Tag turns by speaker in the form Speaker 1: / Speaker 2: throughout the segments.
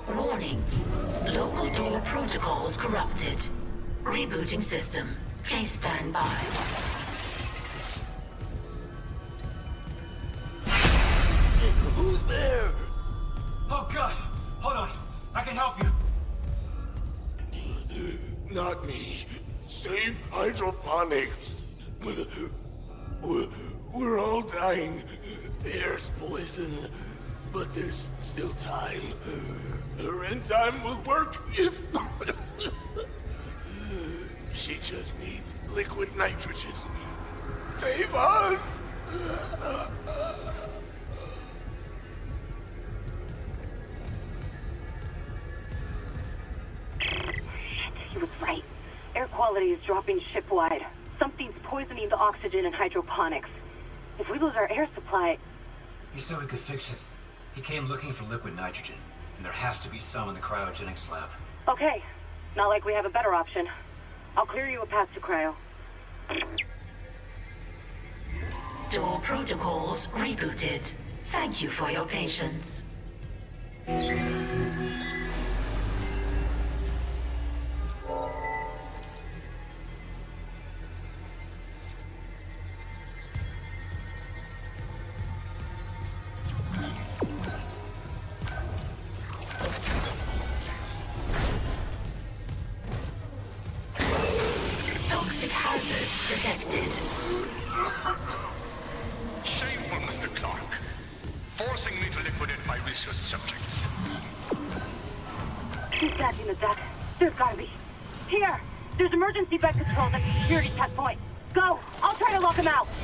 Speaker 1: Warning. Local door protocols corrupted. Rebooting system. Please stand by.
Speaker 2: Who's there?
Speaker 3: Oh God! Hold on. I can help you.
Speaker 2: Not me. Save hydroponics. We're all dying. Air's poison. But there's still time. Her enzyme will work if... She just needs liquid nitrogen. Save us!
Speaker 4: He was right. Air quality is dropping ship-wide. Something's poisoning the oxygen in hydroponics. If we lose our air supply...
Speaker 3: He said we could fix it. He came looking for liquid nitrogen, and there has to be some in the cryogenics lab.
Speaker 4: Okay. Not like we have a better option. I'll clear you a path to cryo.
Speaker 1: Door protocols rebooted. Thank you for your patience. Toxic hazard detected.
Speaker 5: Shameful, Mr. Clark. Forcing me to liquidate my research subjects.
Speaker 4: Who's catching the deck? There's gotta be. Here! There's emergency bed controls at the security checkpoint. Go! I'll try to lock him out!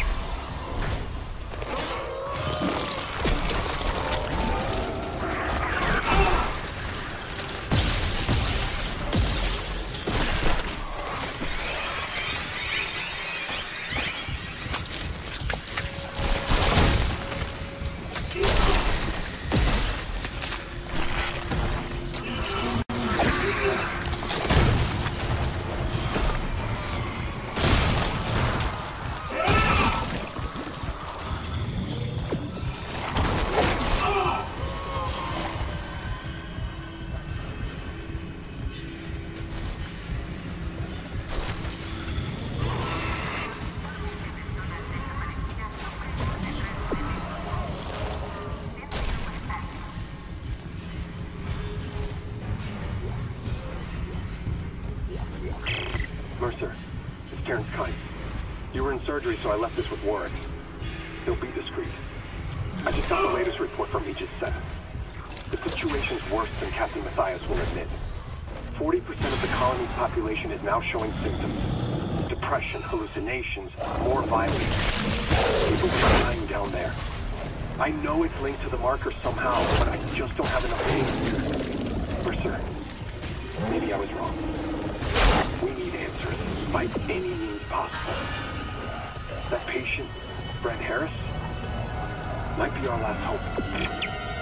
Speaker 6: Mercer, it's Terrence Kyne. You were in surgery, so I left this with Warren. He'll be discreet. I just got the latest report from Aegis 7. The situation's worse than Captain Mathius will admit. 40% of the colony's population is now showing symptoms. Depression, hallucinations, more violence. People are dying down there. I know it's linked to the marker somehow, but I just don't have enough data. Mercer, maybe I was wrong. We need answers by any means possible. That patient, Brent Harris, might be our last hope.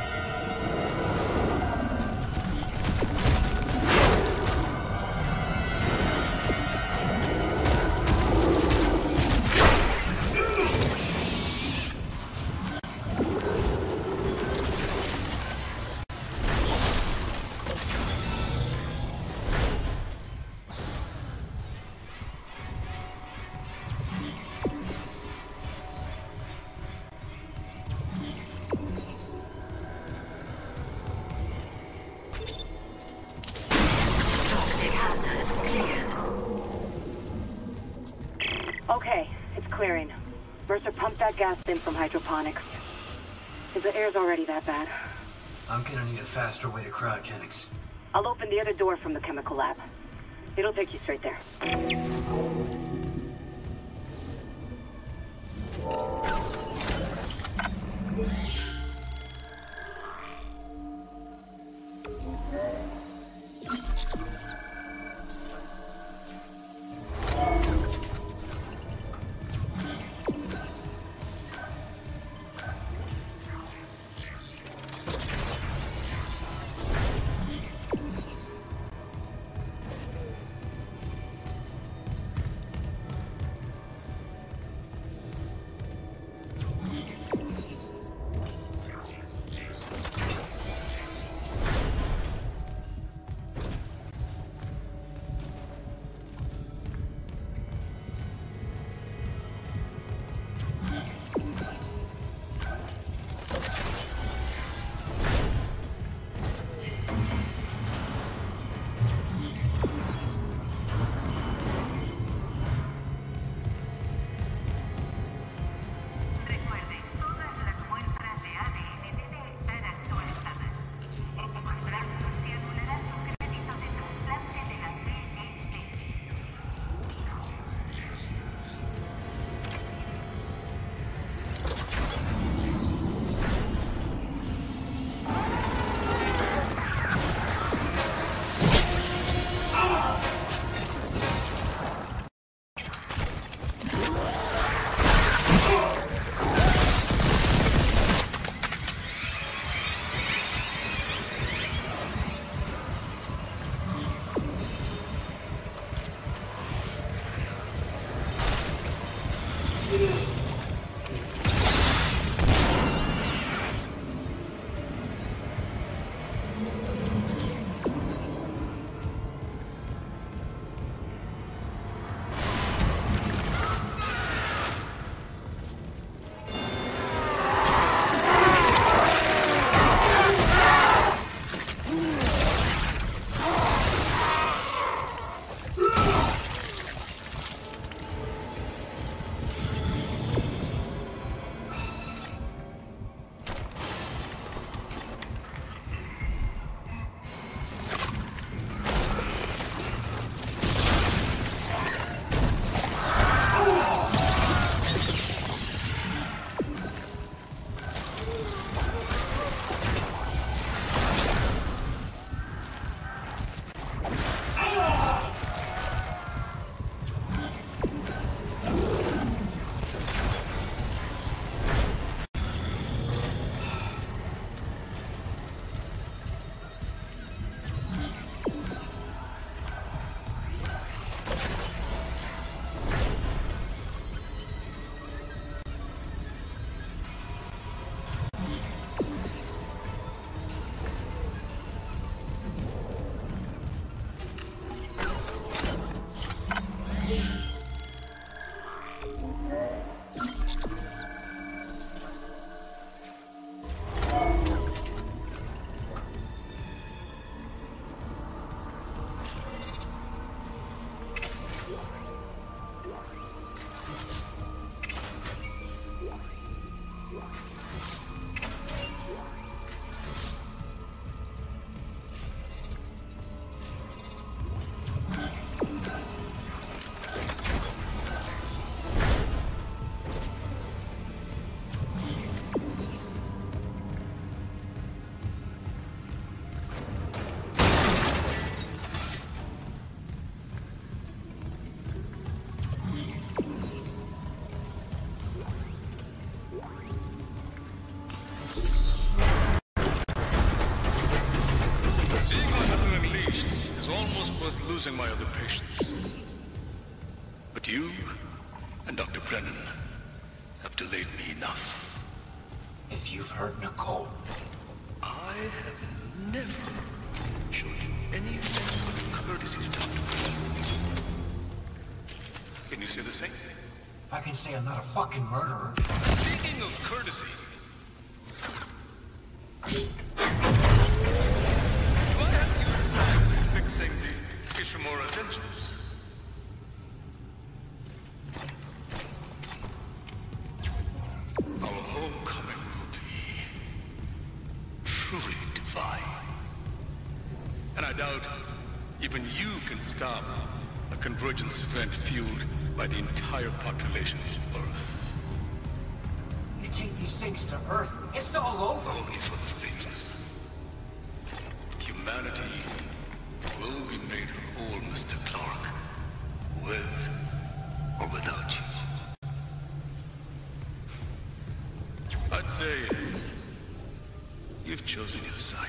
Speaker 4: Okay, it's clearing. Mercer pumped that gas in from hydroponics. If the air's already that bad.
Speaker 3: I'm gonna need a faster way to cryogenics.
Speaker 4: I'll open the other door from the chemical lab. It'll take you straight there.
Speaker 5: losing my other patients. But you and Dr. Brennan have delayed me enough.
Speaker 3: If you've hurt Nicole...
Speaker 5: I have never shown you any sense of courtesy, Dr. Brennan. Can you say the same?
Speaker 3: I can say I'm not a fucking murderer.
Speaker 5: Speaking of courtesy... do I have you time with fixing the Ishimura tensions? Our homecoming will be truly divine. And I doubt even you can stop a convergence event fueled by the entire population of Earth.
Speaker 3: You take these things to Earth, it's all over.
Speaker 5: Only for the faithless. Humanity will be made whole, Mr. Clark, with or without you. I'd say you've chosen your side.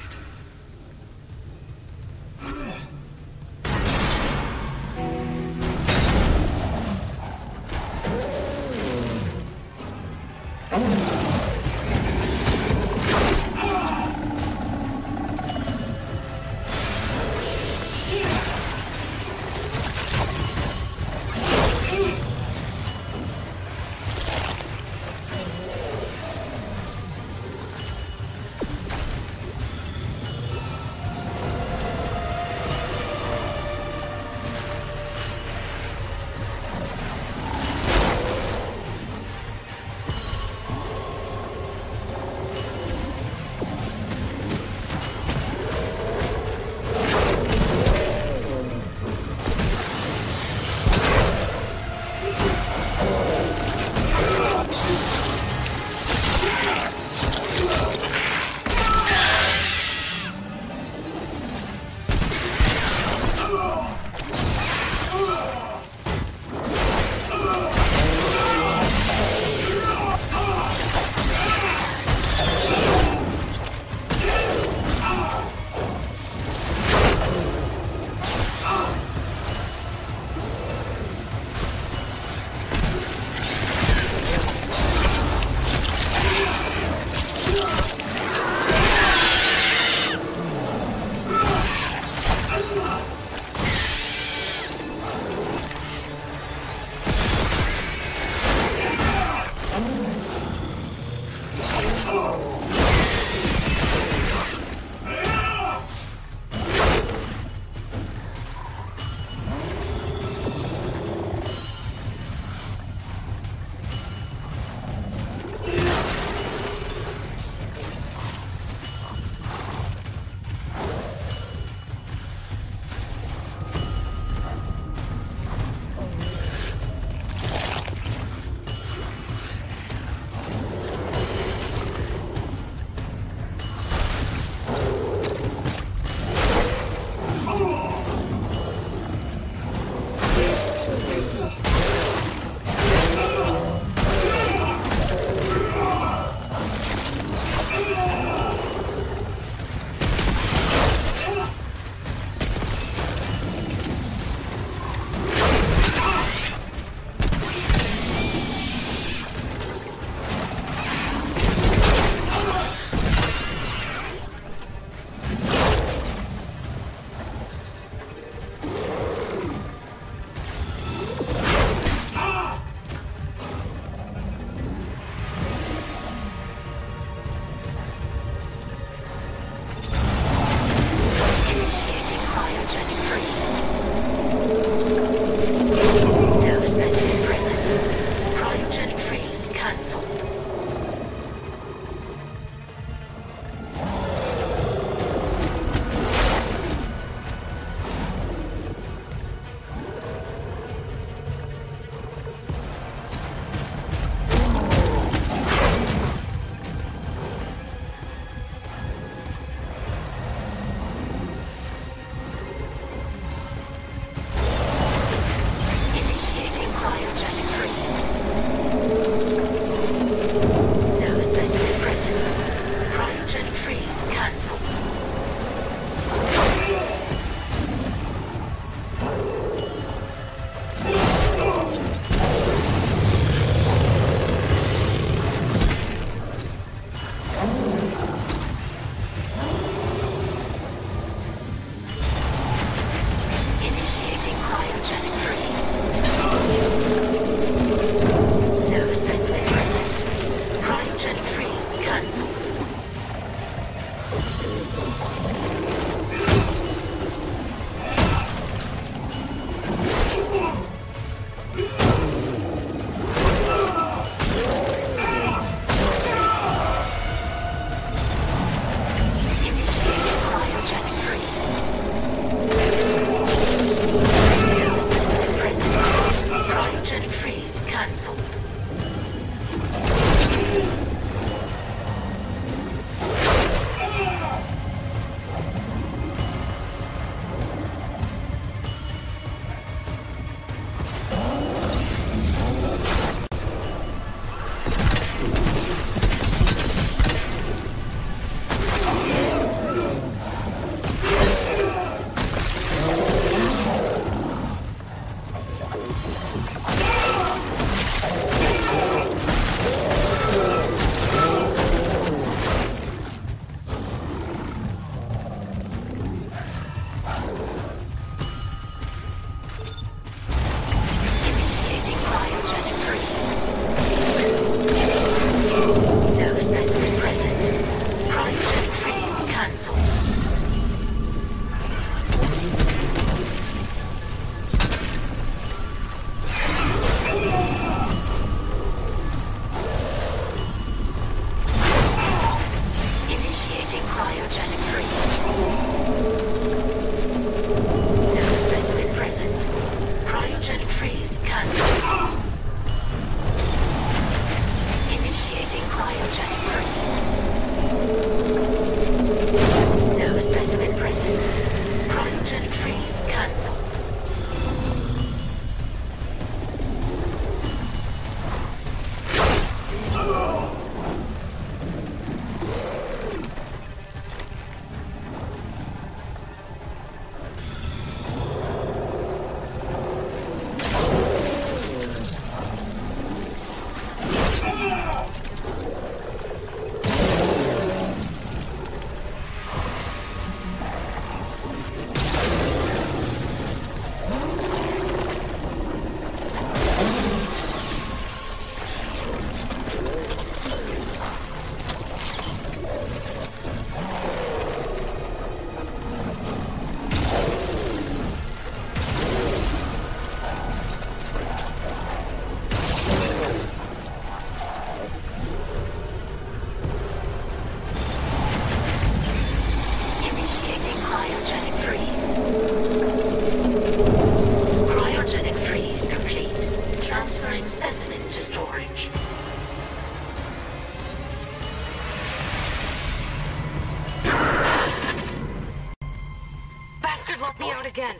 Speaker 4: again.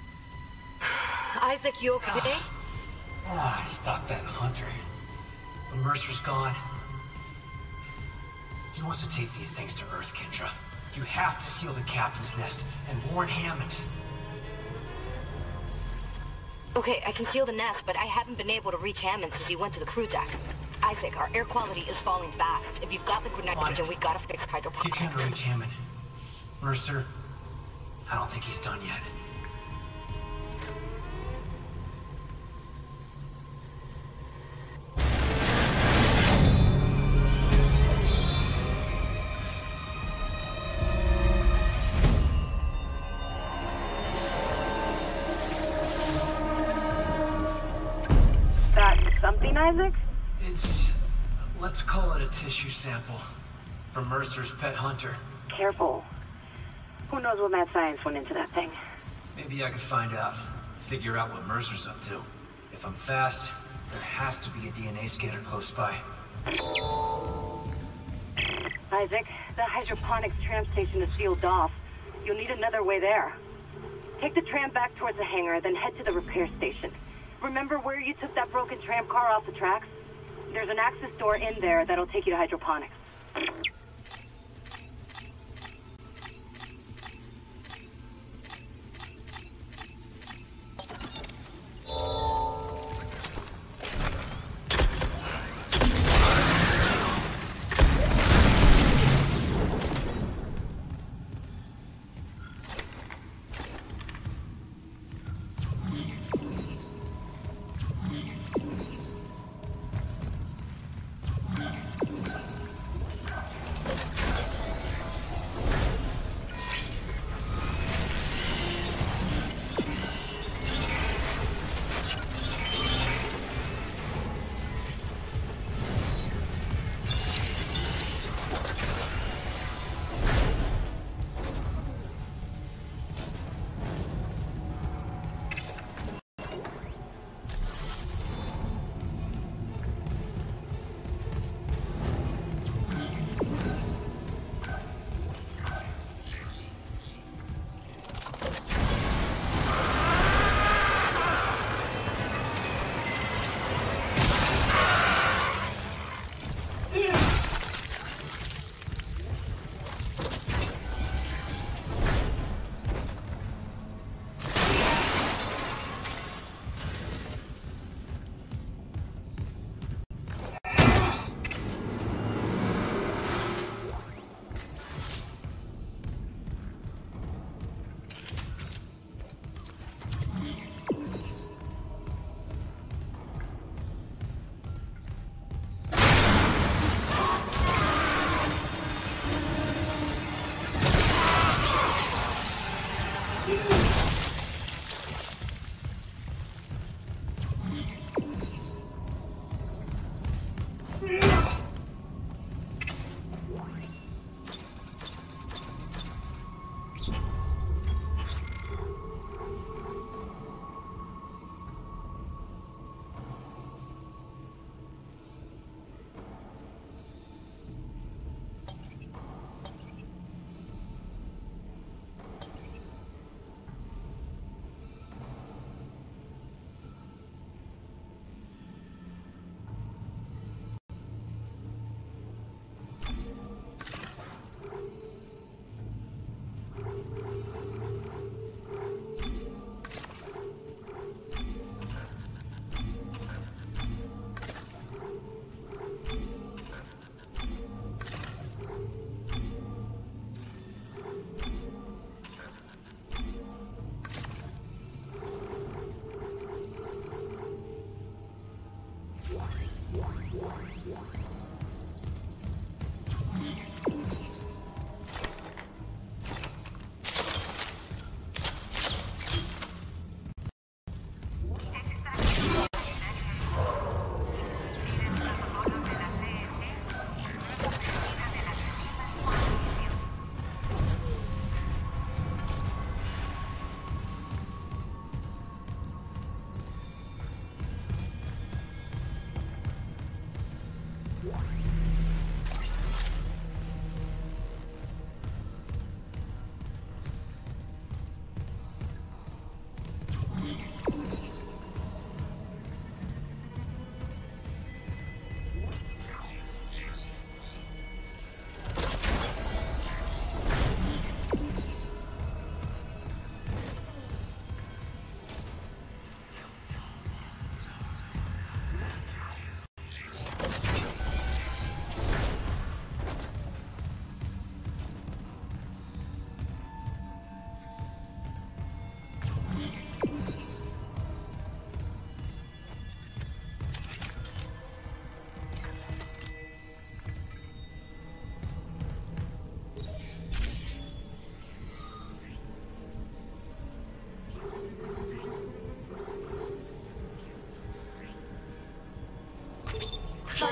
Speaker 4: Isaac, you okay?
Speaker 3: I stopped that hunter. But Mercer's gone. He wants to take these things to Earth, Kendra. You have to seal the captain's nest and warn Hammond.
Speaker 7: Okay, I can seal the nest, but I haven't been able to reach Hammond since he went to the crew deck. Isaac, our air quality is falling fast. If you've got liquid nitrogen, we gotta fix
Speaker 3: Keep
Speaker 7: hydroponics.
Speaker 3: trying to reach Hammond. Mercer, I don't think he's done yet.
Speaker 4: Something, Isaac?
Speaker 3: It's... let's call it a tissue sample. From Mercer's pet hunter.
Speaker 4: Careful. Who knows what mad science went into that thing?
Speaker 3: Maybe I could find out. Figure out what Mercer's up to. If I'm fast, there has to be a DNA scanner close by.
Speaker 4: Isaac, the hydroponics tram station is sealed off. You'll need another way there. Take the tram back towards the hangar, then head to the repair station. Remember where you took that broken tram car off the tracks? There's an access door in there that'll take you to hydroponics.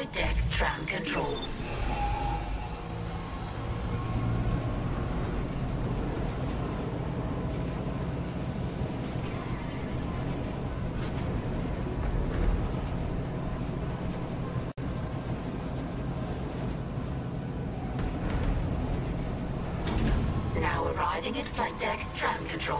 Speaker 1: flight deck tram control. Now arriving at flight deck tram control.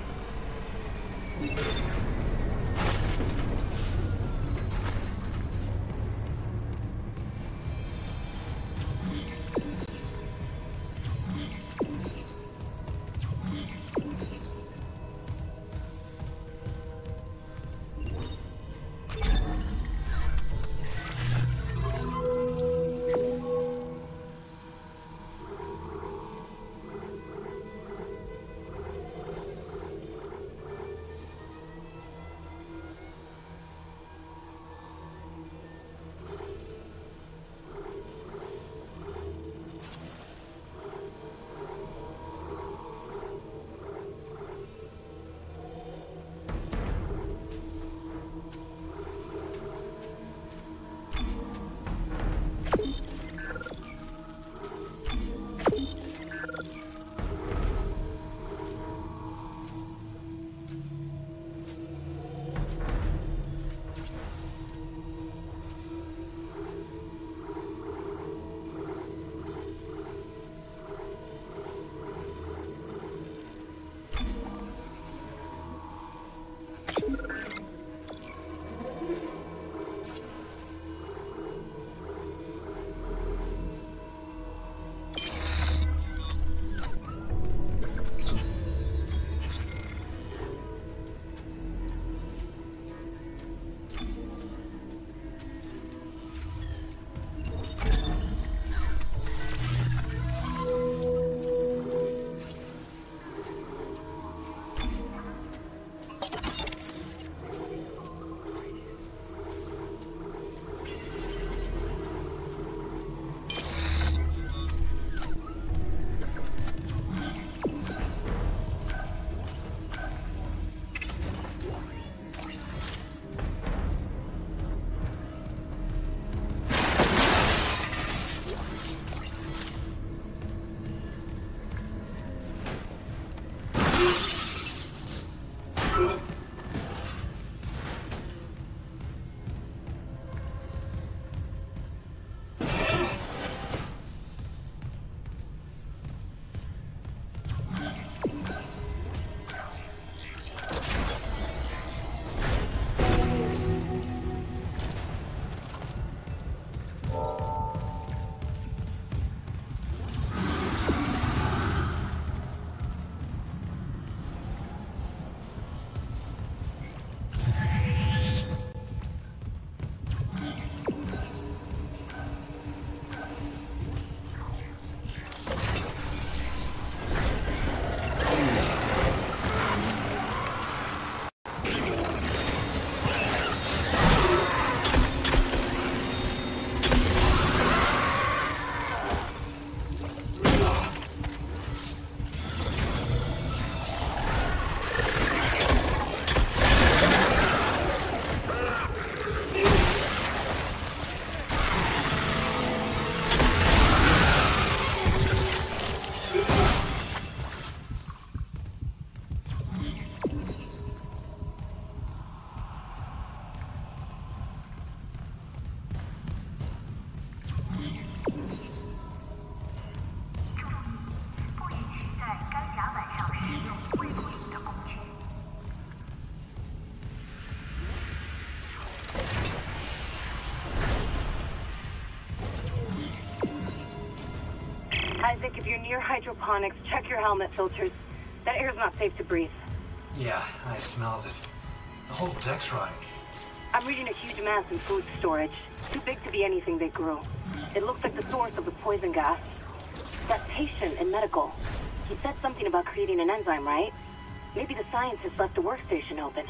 Speaker 4: Isaac, if you're near hydroponics, check your helmet filters. That air's not safe to breathe.
Speaker 3: Yeah, I smelled it. The whole deck's rotting.
Speaker 4: I'm reading a huge mass in food storage. Too big to be anything they grew. It looks like the source of the poison gas. That patient in medical, he said something about creating an enzyme, right? Maybe the scientist left a workstation open.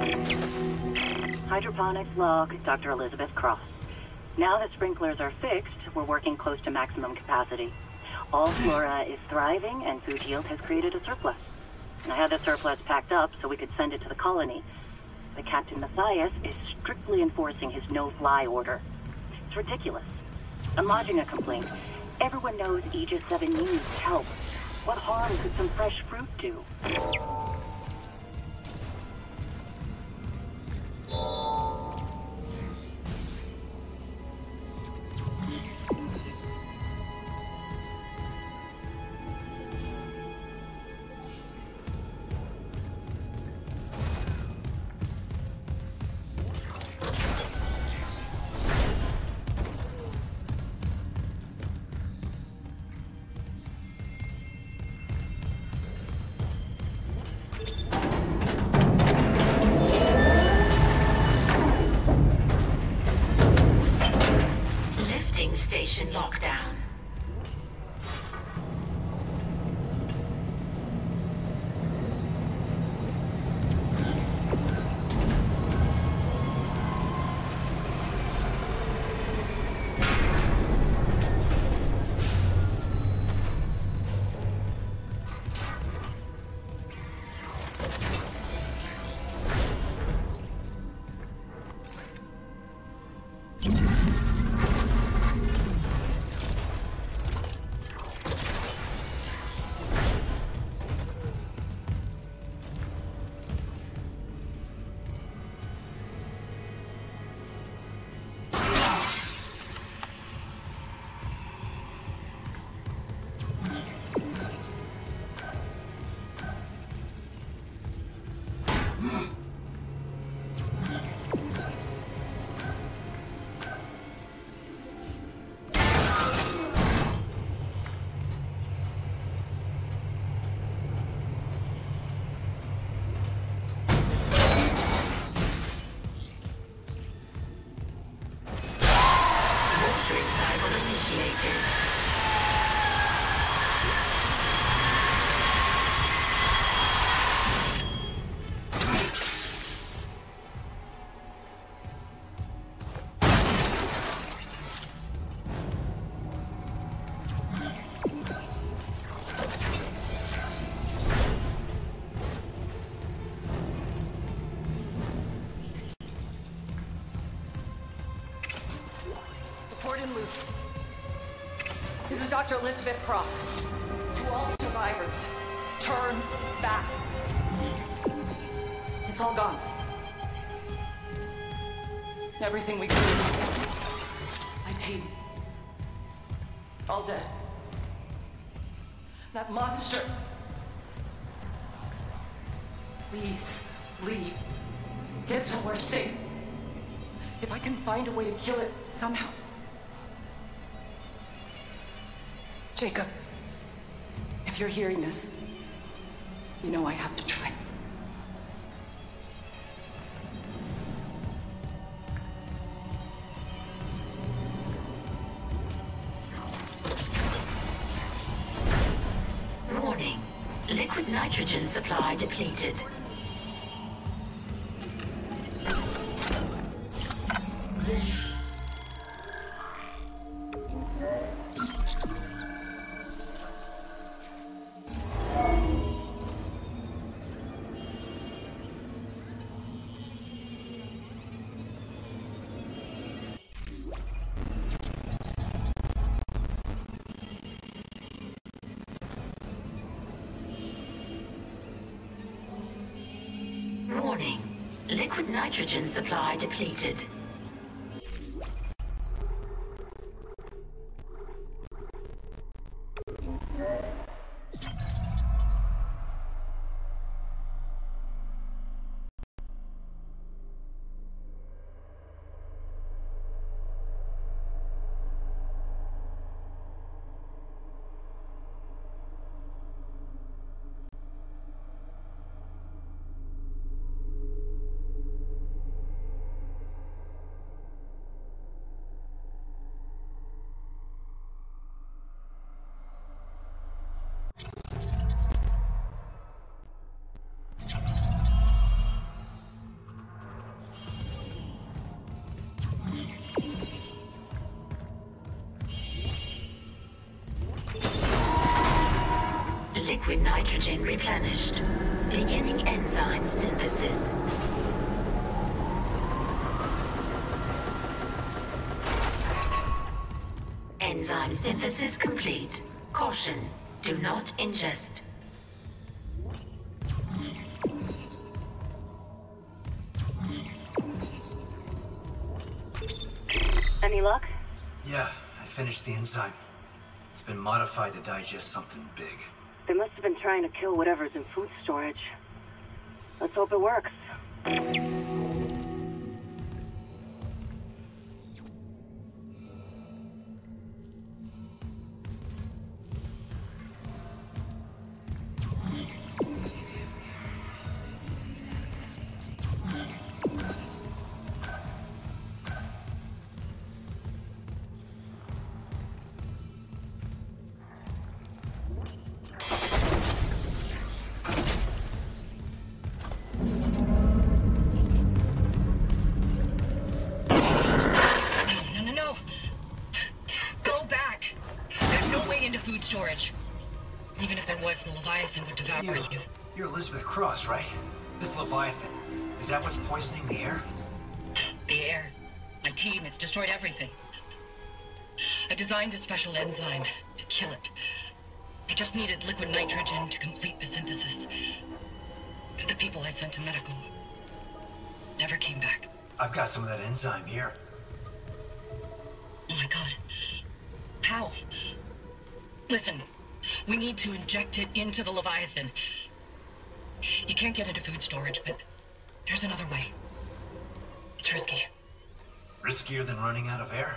Speaker 8: Hydroponics log, Dr. Elizabeth Cross. Now that sprinklers are fixed, we're working close to maximum capacity. All flora is thriving, and food yield has created a surplus. I had the surplus packed up so we could send it to the colony. But Captain Matthias is strictly enforcing his no-fly order. ridiculous. I'm lodging a complaint. Everyone knows Aegis 7 needs help. What harm could some fresh fruit do?
Speaker 1: Station lockdown.
Speaker 9: This is Dr. Elizabeth Cross. To all survivors, turn back. It's all gone. Everything we created. My team. All dead. That monster. Please, leave. Get somewhere safe. If I can find a way to kill it somehow. Jacob, if you're hearing this, you know I have to try.
Speaker 1: Warning. Liquid nitrogen supply depleted. Warning. Liquid nitrogen supply depleted. Liquid nitrogen replenished. Beginning enzyme synthesis. Enzyme synthesis complete. Caution, do not ingest.
Speaker 4: Any luck?
Speaker 3: Yeah, I finished the enzyme. It's been modified to digest something big.
Speaker 4: They must have been trying to kill whatever's in food storage. Let's hope it works.
Speaker 9: Storage. Even if there was, the Leviathan would devour you.
Speaker 3: You're Elizabeth Cross, right? This Leviathan. Is that what's poisoning the air?
Speaker 9: The air. My team has destroyed everything. I designed a special enzyme to kill it. I just needed liquid nitrogen to complete the synthesis. The people I sent to medical never came back.
Speaker 3: I've got some of that enzyme here.
Speaker 9: Oh my god. How? Listen, we need to inject it into the Leviathan. You can't get into food storage, but there's another way. It's risky.
Speaker 3: Riskier than running out of air?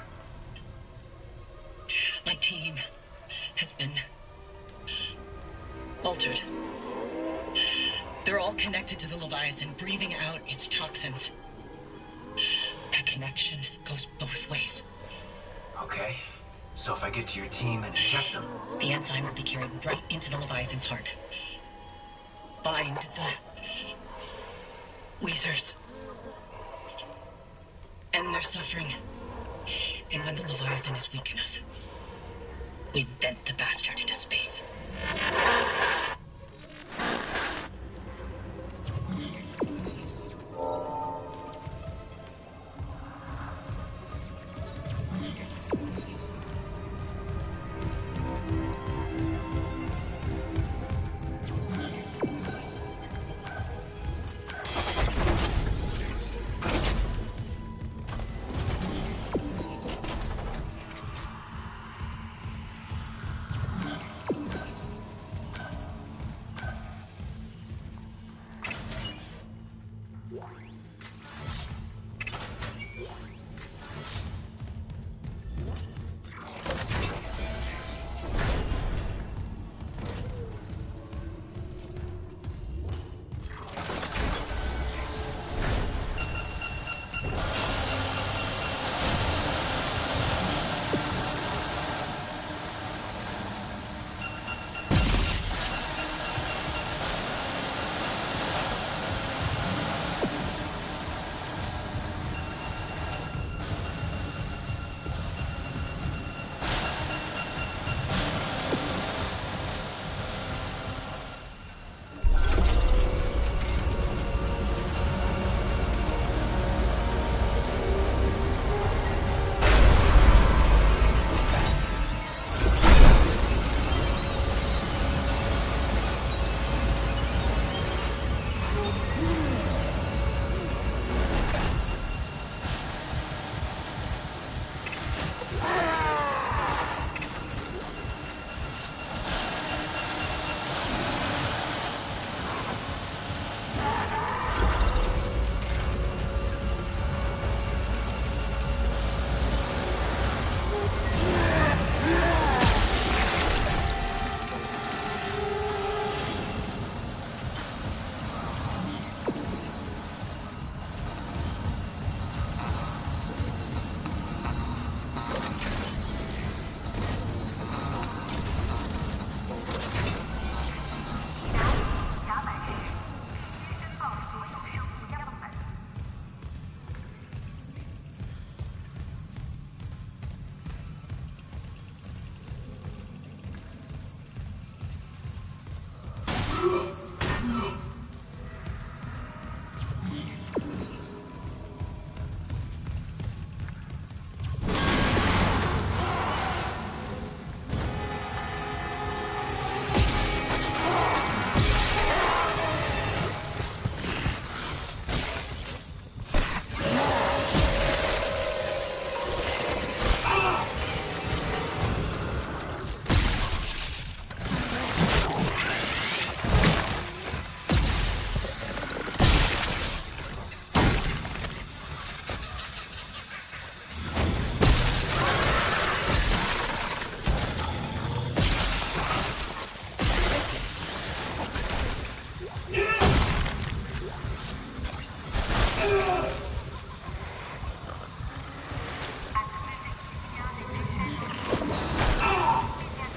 Speaker 9: My team has been altered. They're all connected to the Leviathan, breathing out its toxins. That connection goes both ways.
Speaker 3: Okay. So if I get to your team and inject them...
Speaker 9: The enzyme will be carried right into the Leviathan's heart. Bind the Weezers. End their suffering. And when the Leviathan is weak enough, we vent the bastard into space.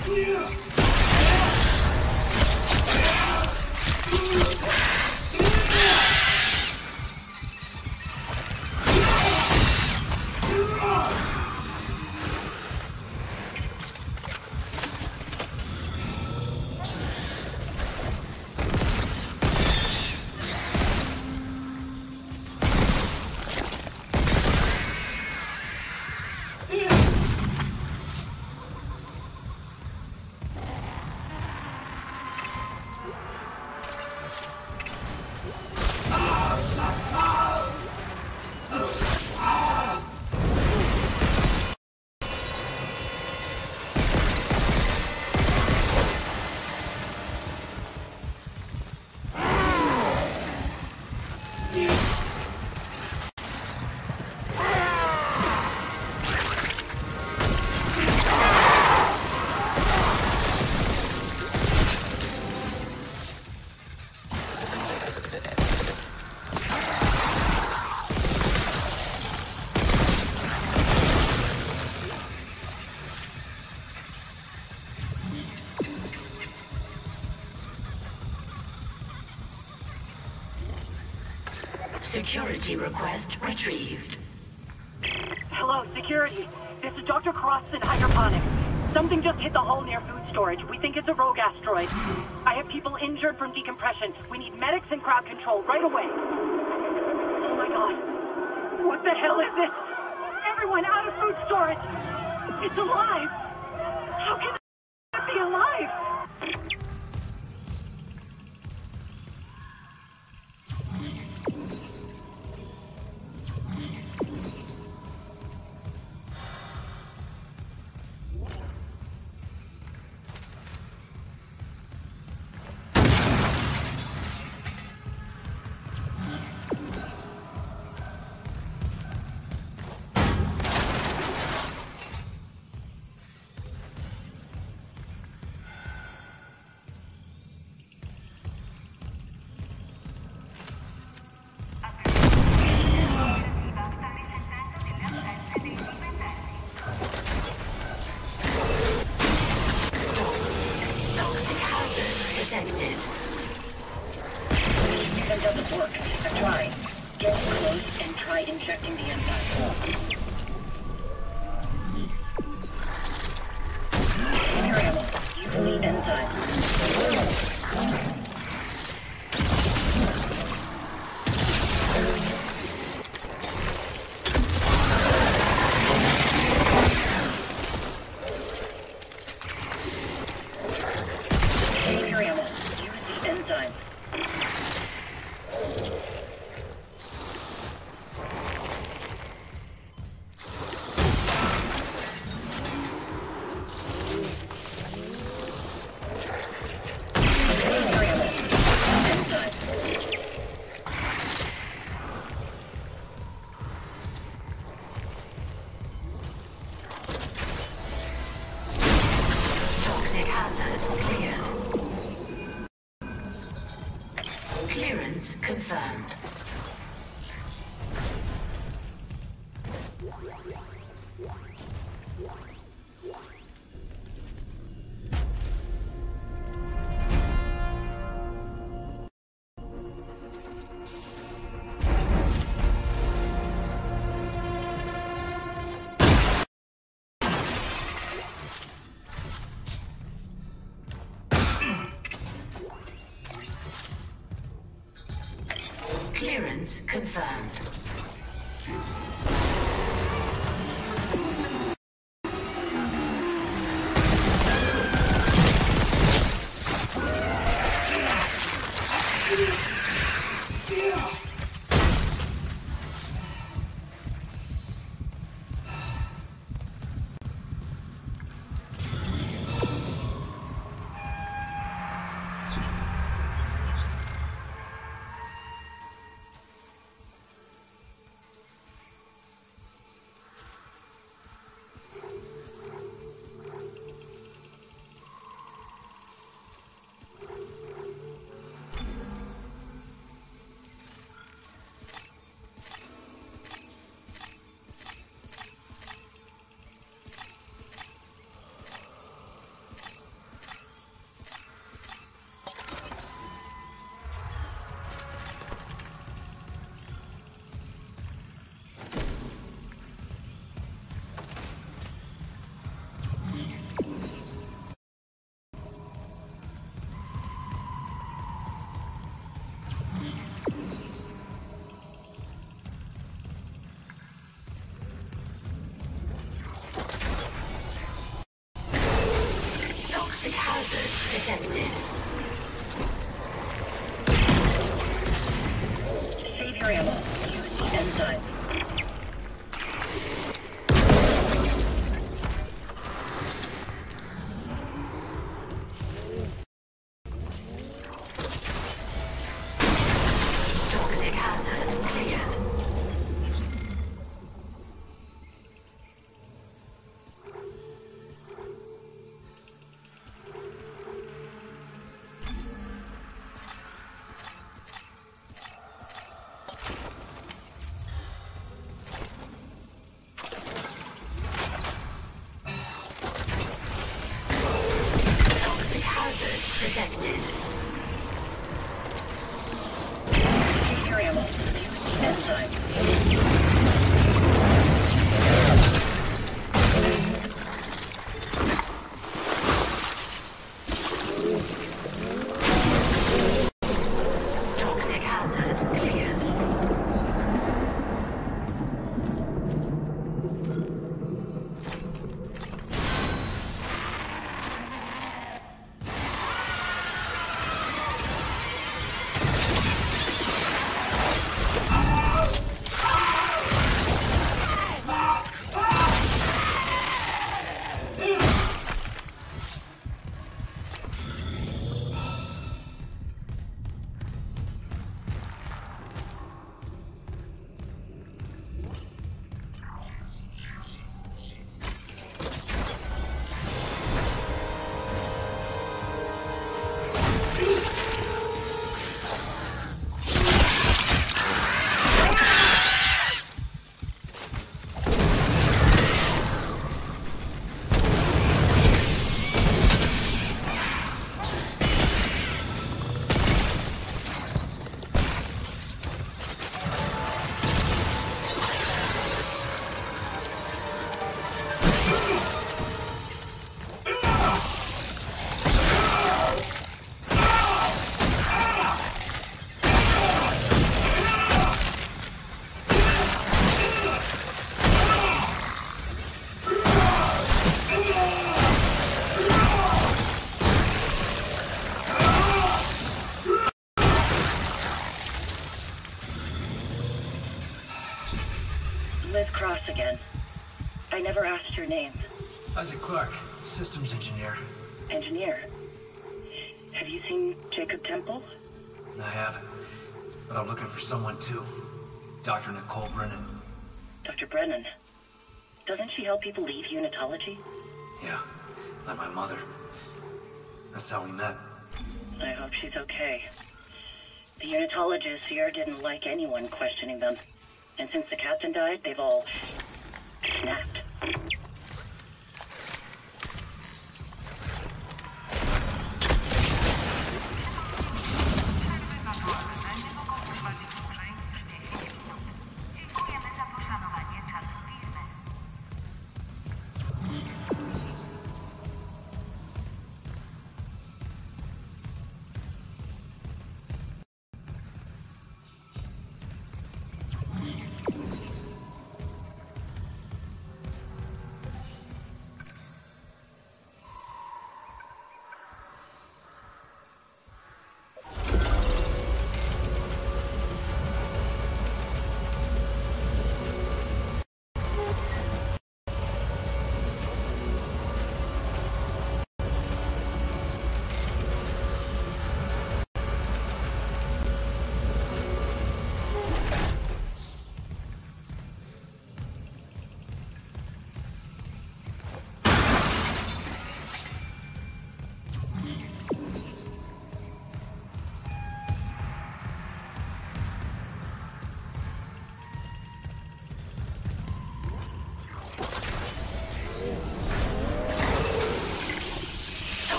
Speaker 1: Security request retrieved.
Speaker 8: Hello, security. This is Dr. Cross in hydroponics. Something just hit the hull near food storage. We think it's a rogue asteroid. I have people injured from decompression. We need medics and crowd control right away. Oh my god. What the hell is this? Everyone out of food storage! It's alive! How can it be alive?
Speaker 9: That doesn't work. I'm trying. Get close and try injecting the enzyme. Imperial, use the enzyme.
Speaker 1: Clearance confirmed. Clearance confirmed. hazard detected.
Speaker 8: Save your ammo. Use the enzyme.
Speaker 1: Toxic hazard cleared. Toxic hazard detected.
Speaker 8: Save your ammo. Use the enzyme.
Speaker 1: Toxic hazard cleared.
Speaker 8: Liz Cross again. I never asked your name.
Speaker 3: Isaac Clarke, systems engineer.
Speaker 8: Engineer. Have you seen Jacob Temple?
Speaker 3: I haven't, but I'm looking for someone too. Dr. Nicole Brennan.
Speaker 8: Dr. Brennan. Doesn't she help people leave unitology?
Speaker 3: Yeah, like my mother. That's how we met.
Speaker 8: I hope she's okay. The unitologists here didn't like anyone questioning them. And since the captain died, they've all snapped.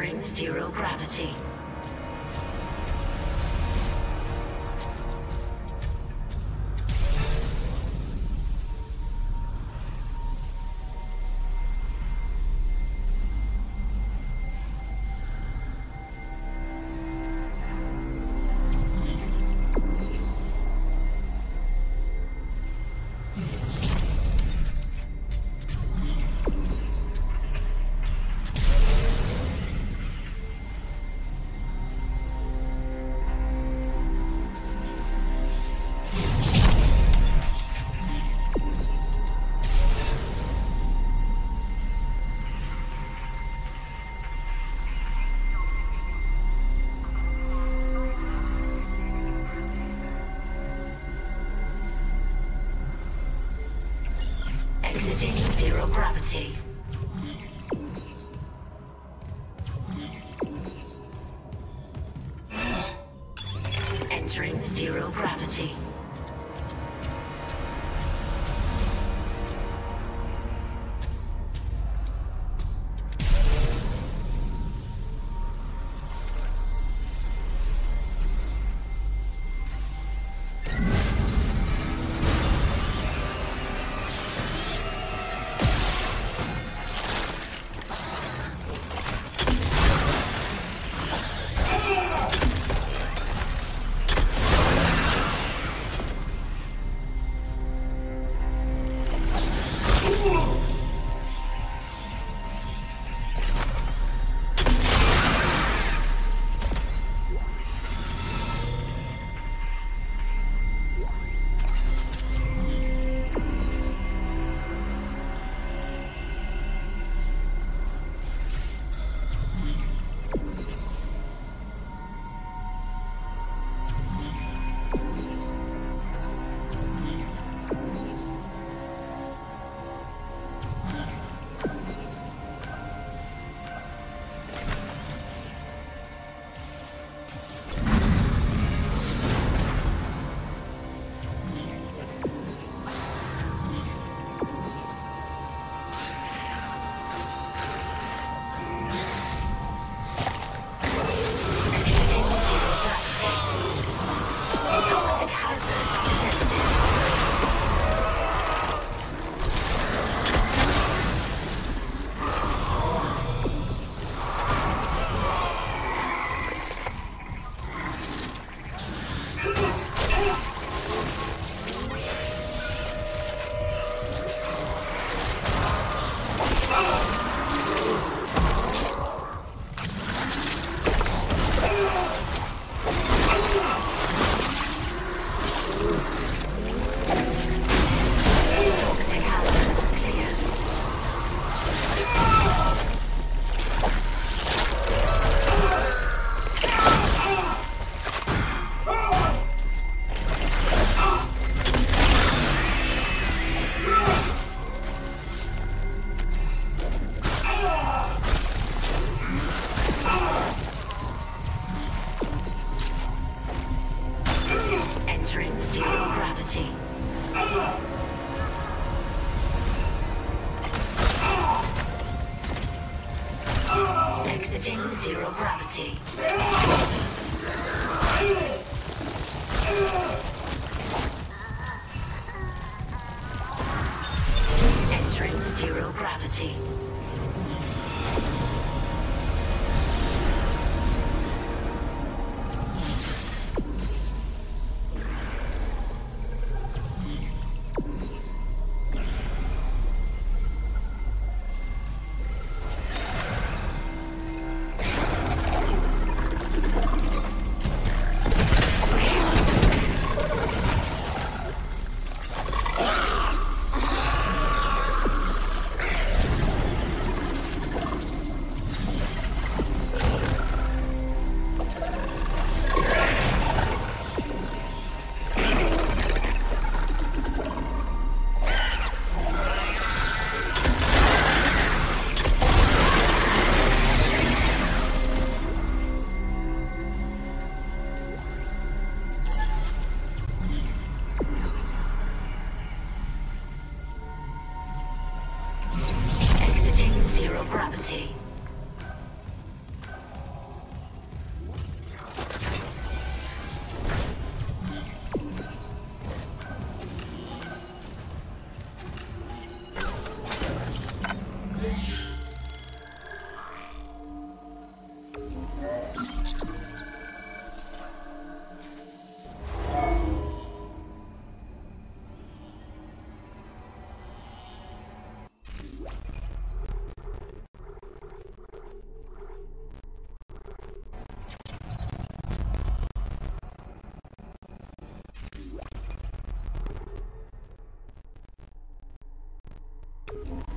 Speaker 1: Entering zero gravity. Exiting zero gravity. Entering zero gravity. Exiting zero gravity. Entering zero gravity. Gravity.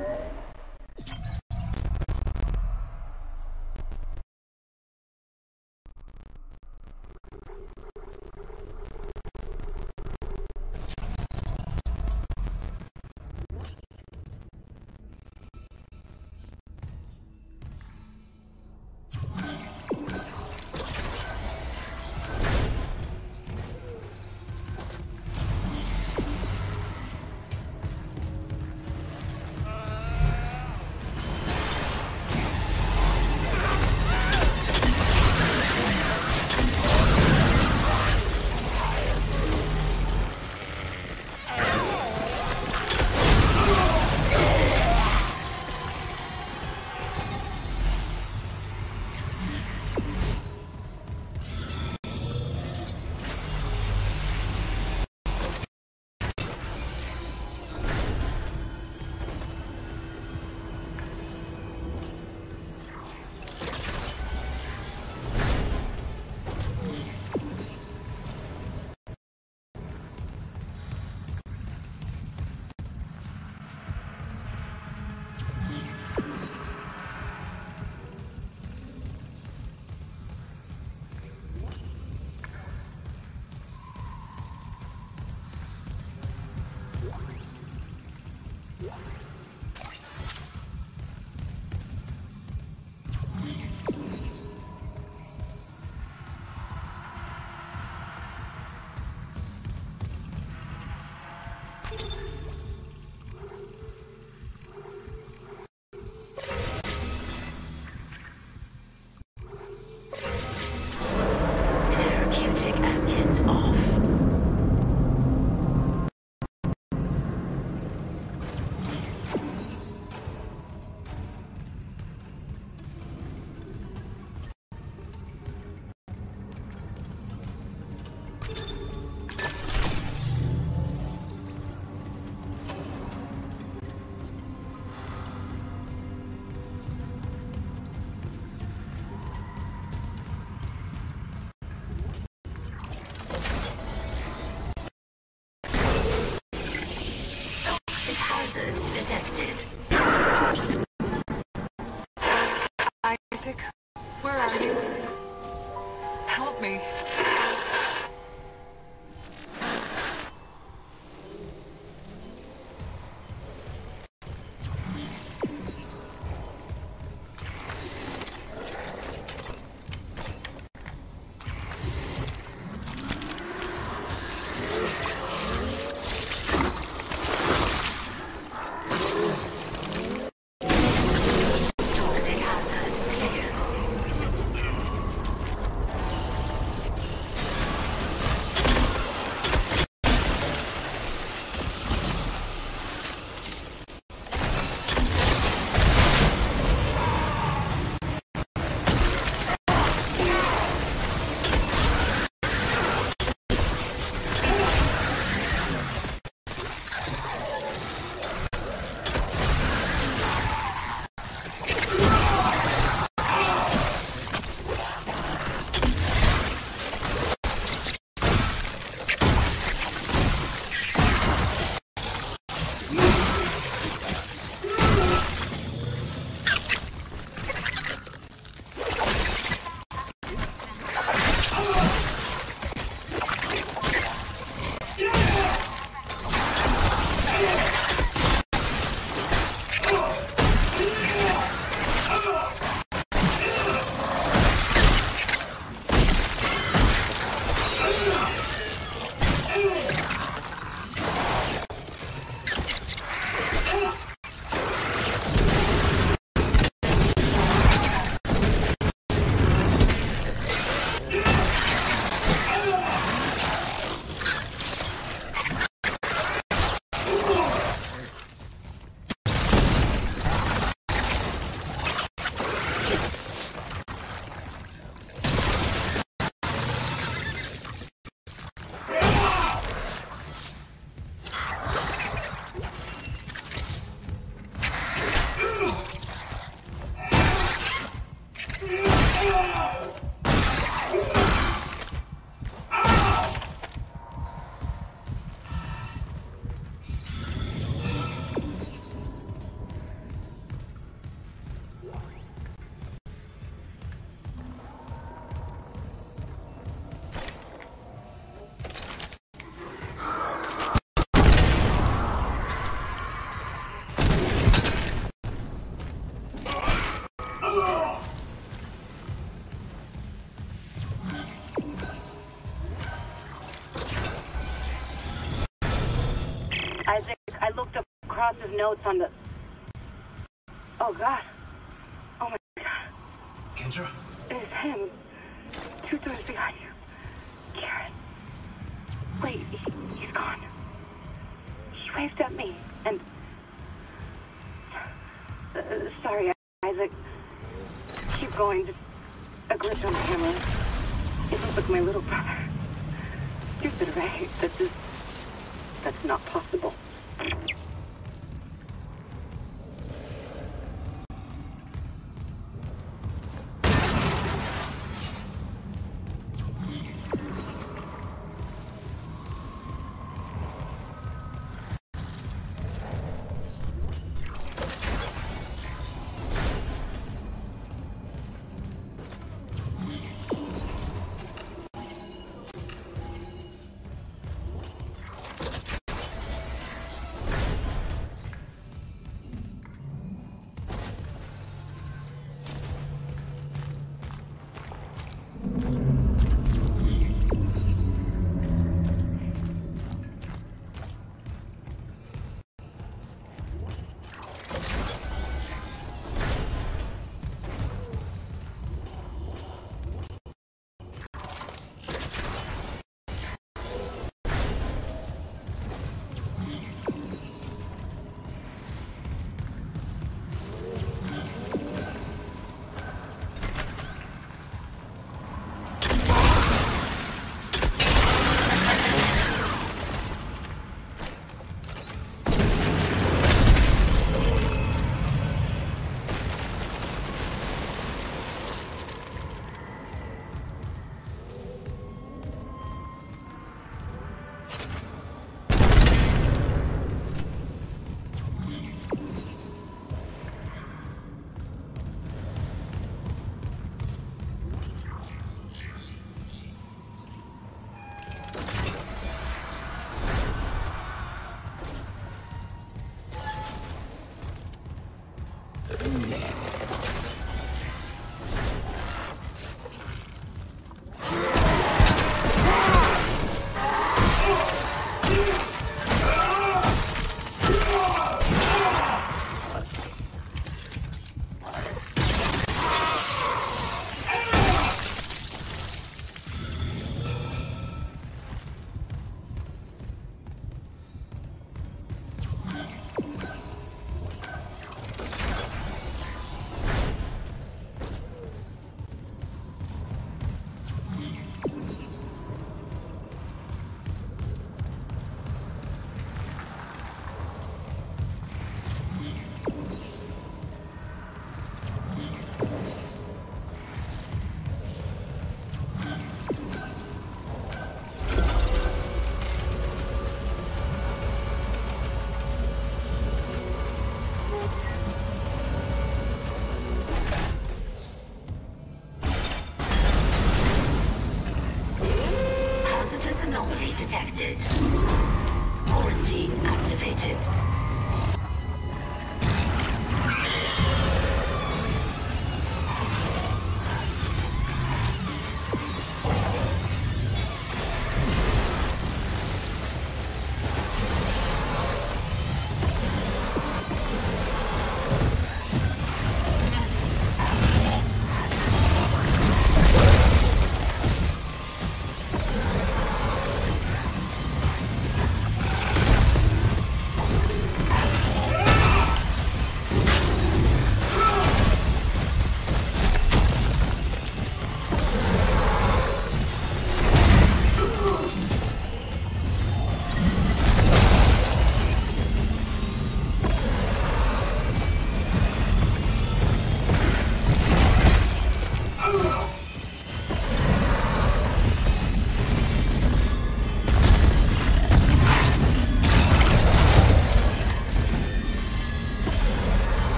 Speaker 10: Isaac, where are you? Help me.
Speaker 4: I looked up Cross's notes on the... Oh, God. Oh, my God.
Speaker 3: Kendra?
Speaker 4: It's him. 2 doors behind you. Karen. Wait, he's gone. He waved at me, and... sorry, Isaac. Keep going, just a glitch on the camera. It looks like my little brother. Stupid, right? That's not possible.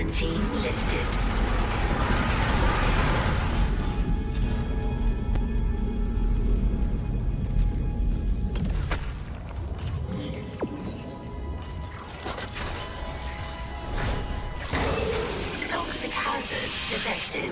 Speaker 1: Quarantine lifted. Toxic hazard detected.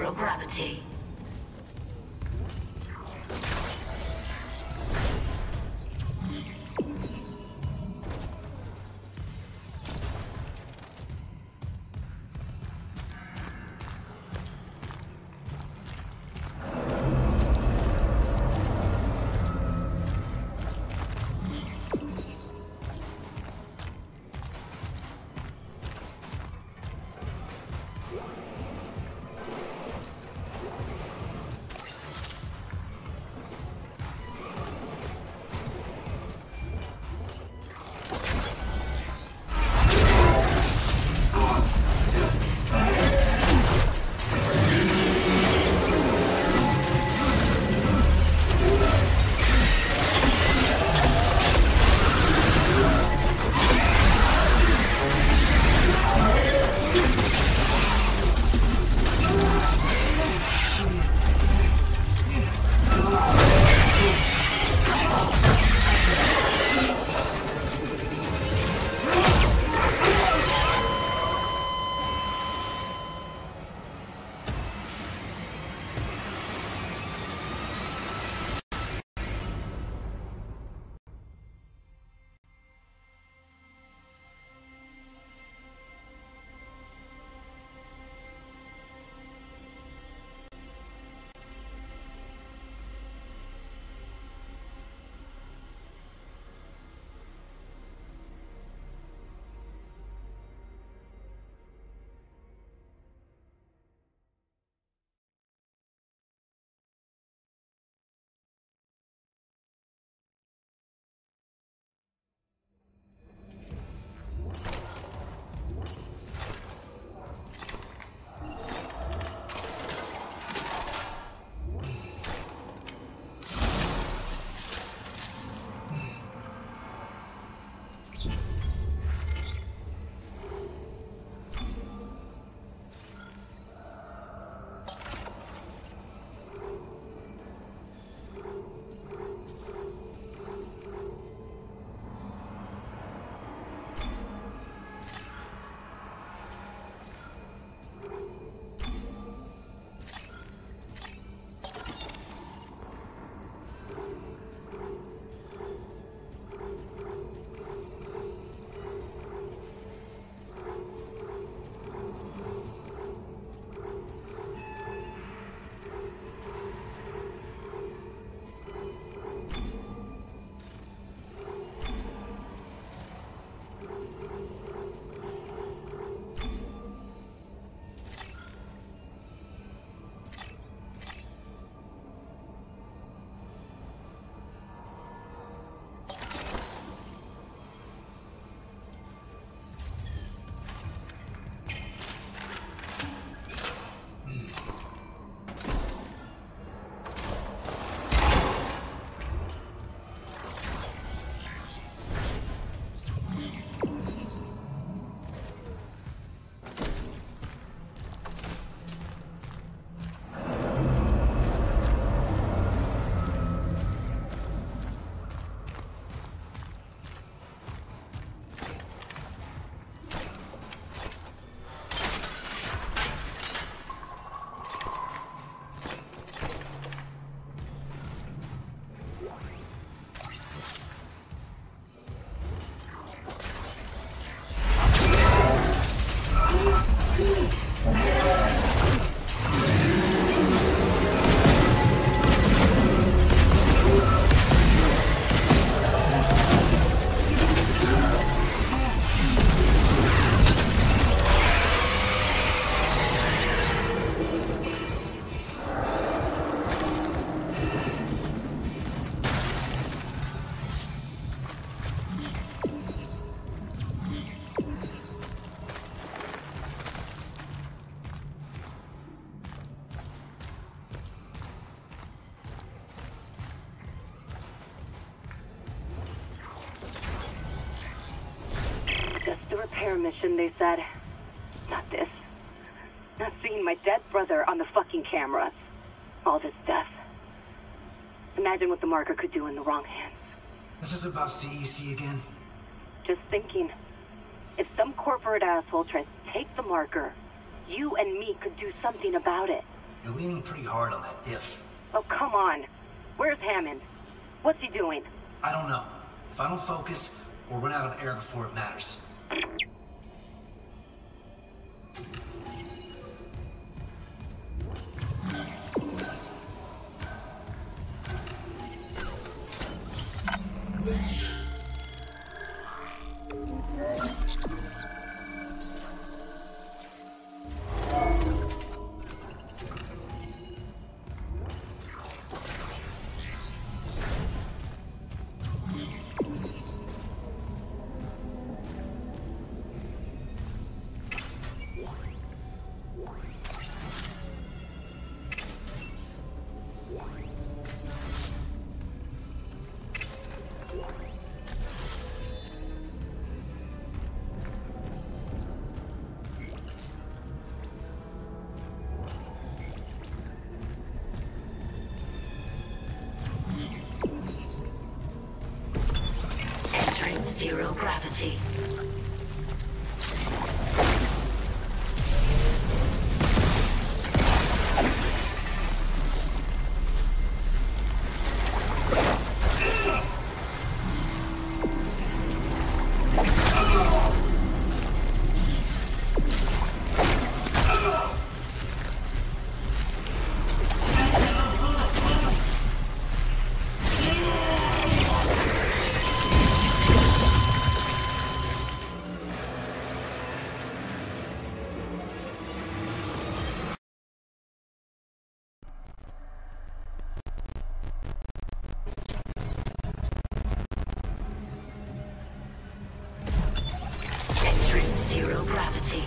Speaker 1: zero gravity.
Speaker 4: repair mission, they said. Not this. Not seeing my dead brother on the fucking cameras. All this death. Imagine what the marker could do in the wrong hands.
Speaker 3: This is about CEC again?
Speaker 4: Just thinking. If some corporate asshole tries to take the marker, you and me could do something about it.
Speaker 3: You're leaning pretty hard on that if.
Speaker 4: Oh, come on. Where's Hammond? What's he doing?
Speaker 3: I don't know. If I don't focus, we'll run out of air before it matters.
Speaker 1: Zero gravity. Zero gravity.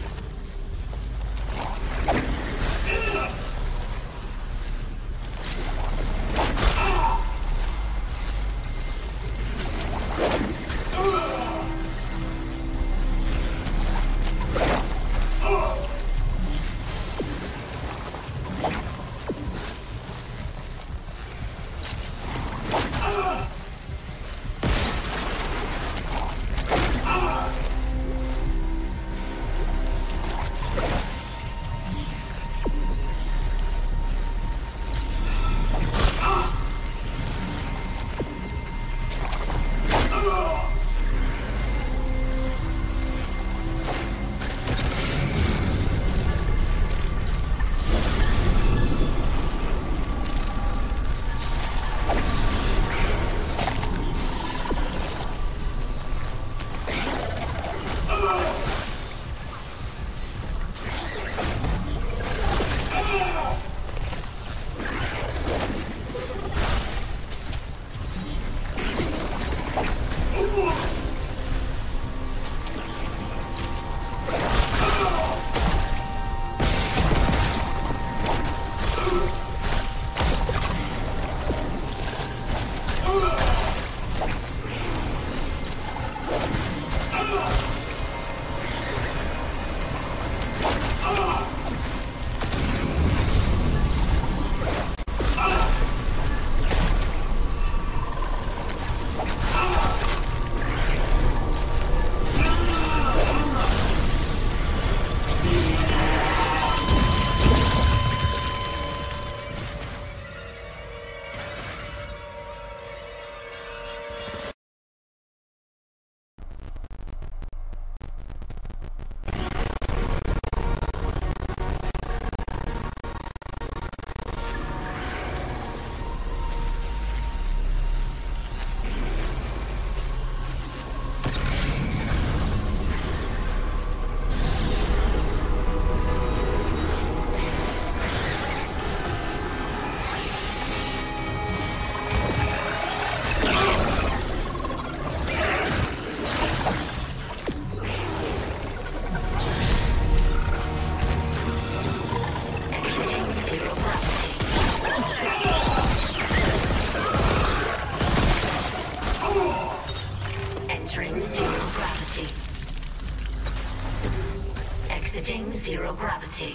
Speaker 1: Exiting zero gravity.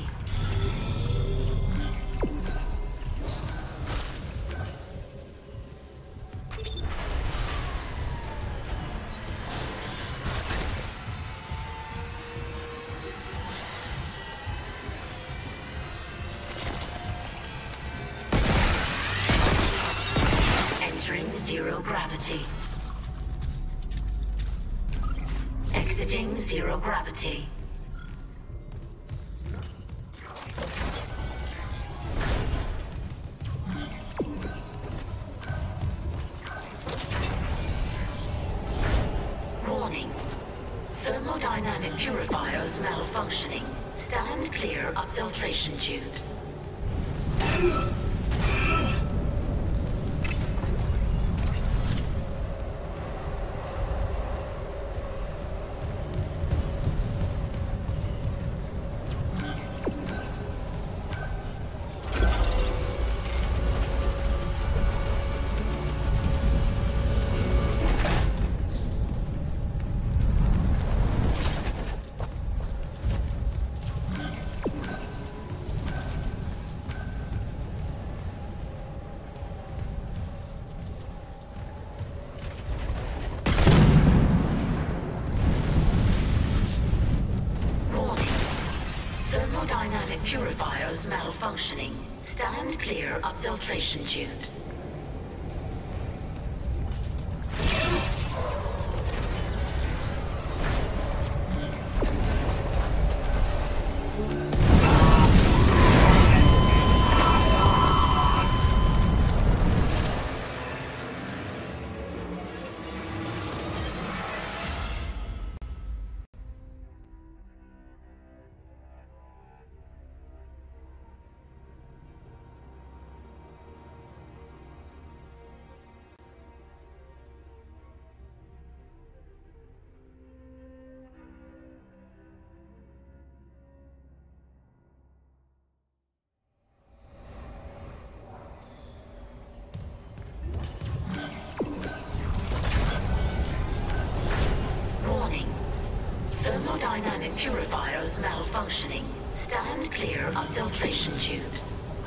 Speaker 1: gravity. Exiting zero gravity. Warning. Thermodynamic purifiers malfunctioning. Stand clear of filtration tubes. Thermodynamic purifiers malfunctioning. Stand clear of filtration tubes. Warning. Thermodynamic purifiers malfunctioning. Stand clear of filtration tubes.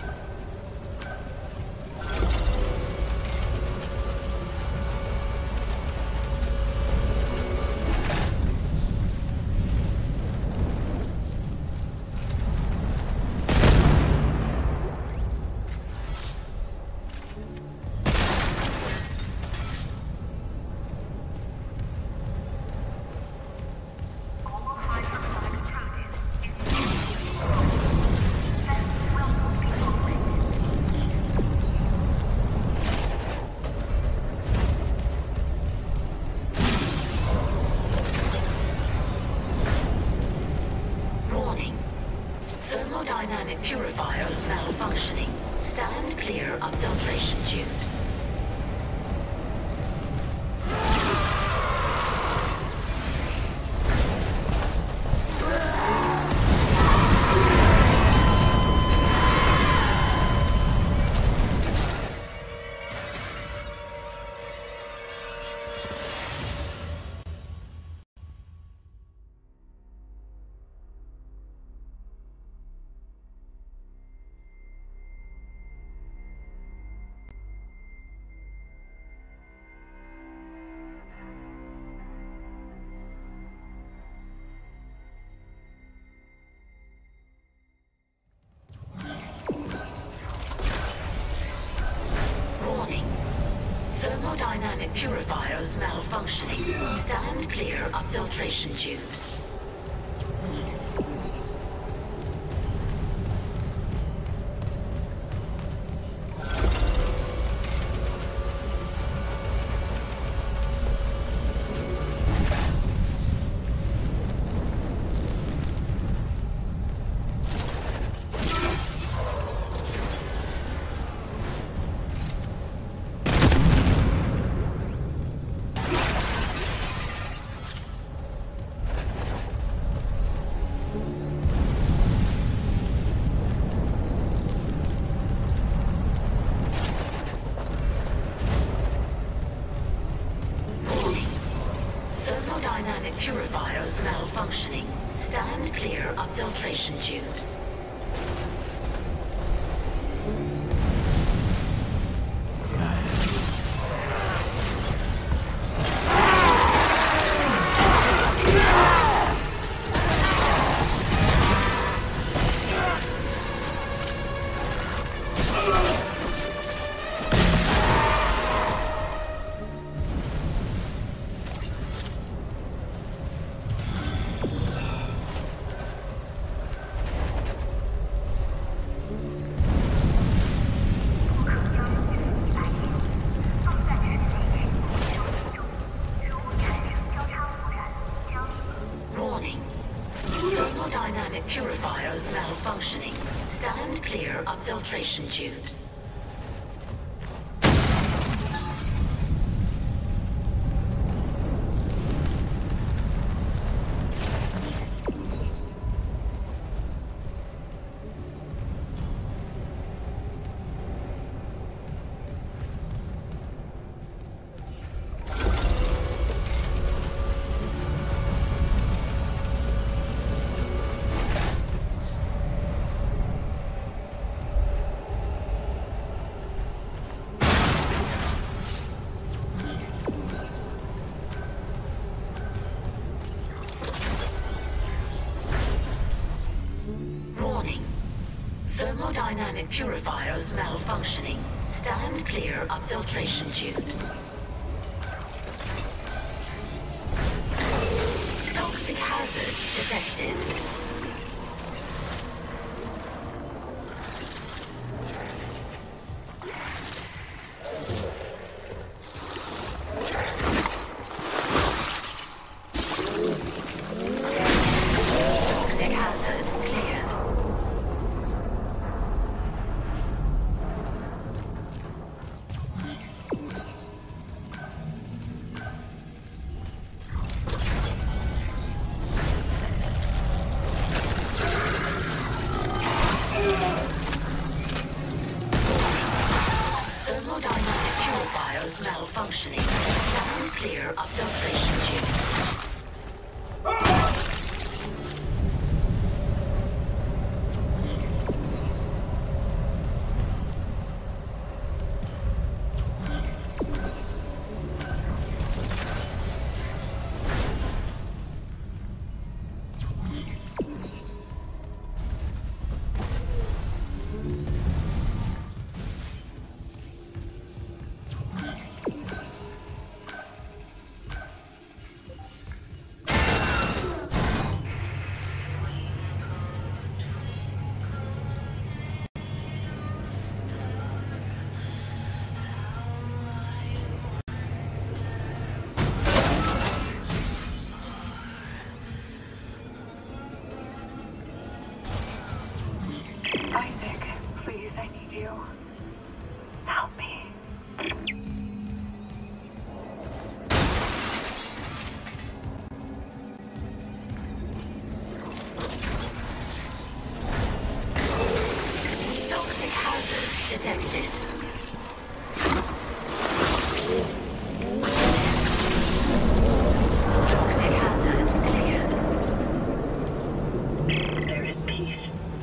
Speaker 1: Thermodynamic purifiers malfunctioning. Stand clear of filtration tubes. Thermodynamic purifiers malfunctioning. Stand clear of filtration tubes. Thermodynamic purifiers malfunctioning. Stand clear of filtration tubes. Thermodynamic purifiers malfunctioning. Stand clear of filtration tubes. Thermodynamic purifiers malfunctioning. Stand clear of filtration tubes. Toxic hazard detected. Malfunctioning. Stand clear of filtration tubes. Detected. Toxic hazard cleared.
Speaker 8: They're in peace.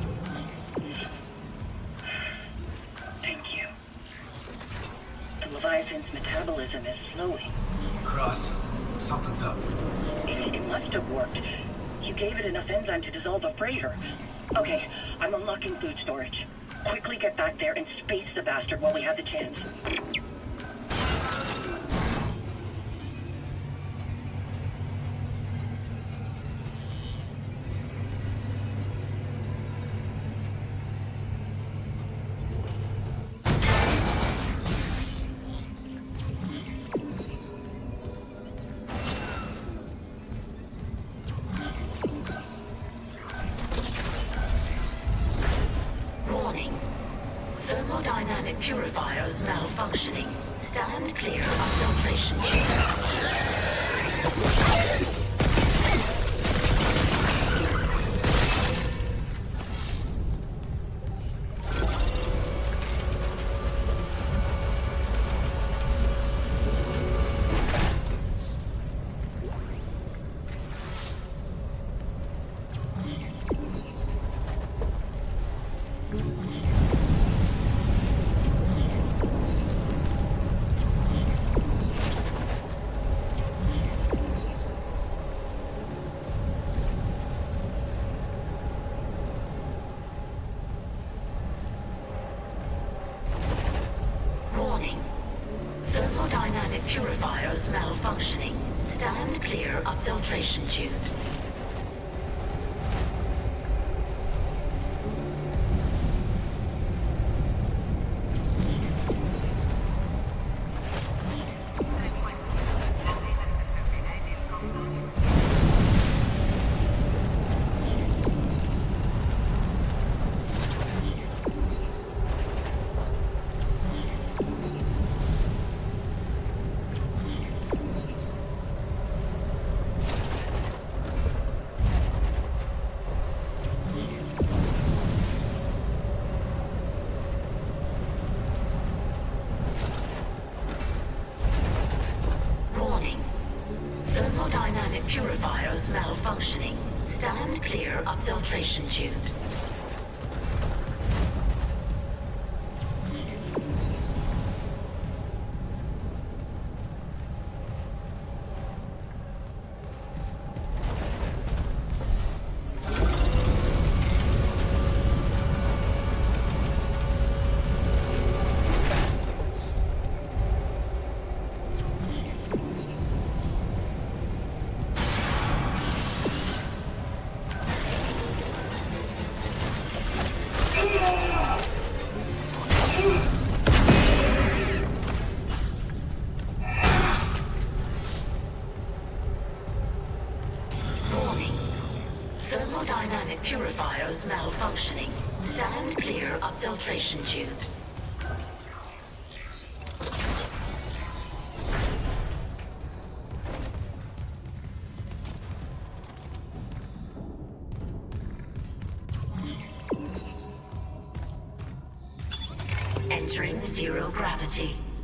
Speaker 8: Thank you. The Leviathan's metabolism is slowing.
Speaker 3: Cross, something's up.
Speaker 8: It must have worked. You gave it enough enzyme to dissolve a freighter. Okay, I'm unlocking food storage. Quickly get back there and space the bastard while we have the chance.
Speaker 1: Thermodynamic purifiers malfunctioning. Stand clear of filtration tubes. Thermodynamic purifiers malfunctioning. Stand clear of filtration tubes. filtration tubes. Thermodynamic purifiers malfunctioning. Stand clear of filtration tubes. Entering zero gravity.